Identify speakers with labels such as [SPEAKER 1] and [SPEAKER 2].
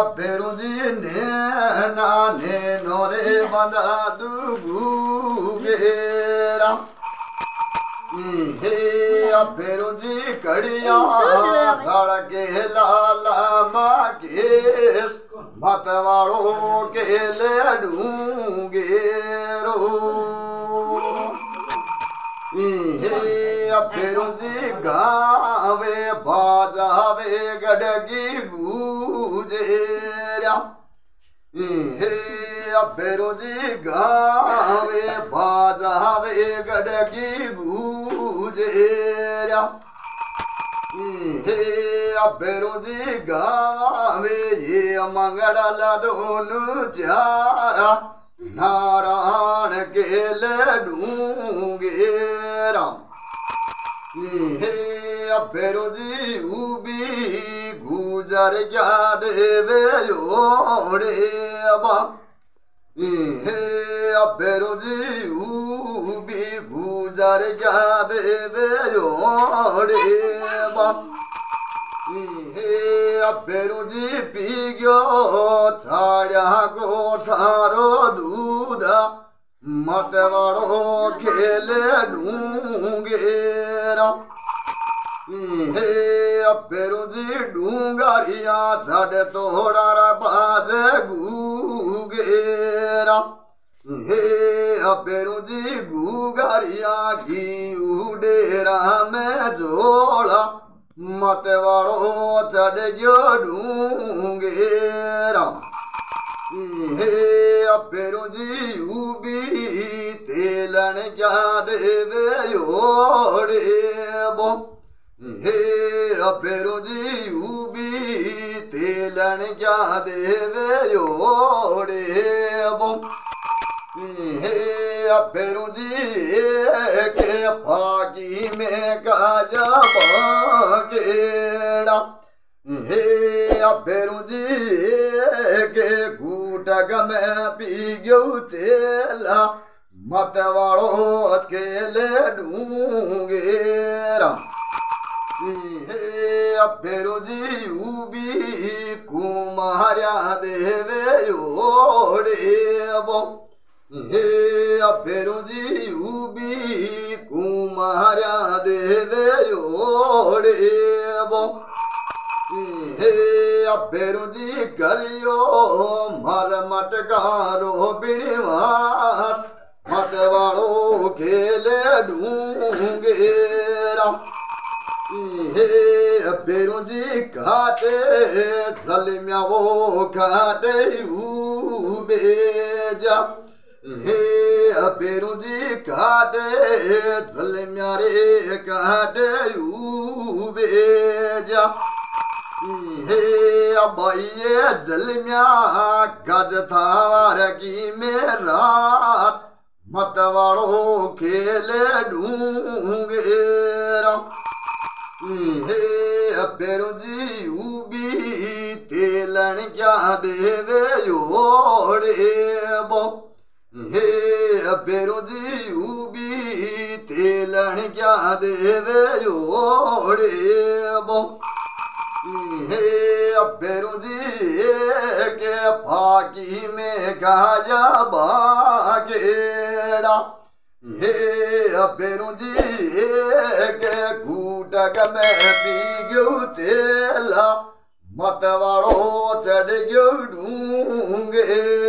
[SPEAKER 1] अबेरू जी ने नाने नोरे बंदा दुगेरा हे अबेरू जी कड़िया गड़ के लाला माकेश मतवाड़ो के ले ढूंगेरो हे अबेरू जी गावे बाजावे गड़गी गूजेरा हे अबेरू जी गावे बाजावे गड़गी गूजेरा हे अबेरू जी गावे ये मंगल दोनों चारा नारायण के ले ढूंगेरा हे अबेरू जी उबी गुजर क्या देवे जोड़े बा हे अबेरू जी उबी गुजर क्या देवे जोड़े बा हे अबेरू जी पी गयो छाड़िया को सारो दूध मतवाड़ो खेले ढूंगेरा हे अबेरू जी ढूंगारिया छड़ तोड़ा बाज गूगेरा हे अबेरू जी गूगारिया घी उडेरा में जोड़ा मतवाड़ो चढ़ गयो ढूंगेरा हे अबेरू जी उबी तेलन क्या देवे योड़े बो हे अबेरू जी उबी तेलन क्या देवे योड़े बो हे अबेरू जी के फाकी में गाजा बागेड़ा हे अबेरू जी के घूटक में पी गयो तेला मतवाड़ो अकेले ढूंगेरा हे अबेरू जी उबी कुमारिया देवे योड़े बो हे अबेरू जी उबी कुमारिया देवे योड़े बो हे अबेरू जी करियो मर मटकारो बिणवास मतवाड़ो खेले ढूंगेरा हे अबेरू जी काटे जलमिया वो काटे उबेजा हे अबेरू जी काटे जलमिया रे काटे उबेजा हे अबैये जलमिया गज थार की मेरा मतवाड़ो खेले ढूंगेरा हे अबेरू जी उबी तेलन क्या देवे योड़े बो हे अबेरू जी उबी तेलन क्या देवे योड़े बो हे अबेरू जी के फाकी में गाया बागेड़ा हे अबेरू जी के घूटक में पी गयो तेला मतवाड़ो चढ़ गयो ढूंगे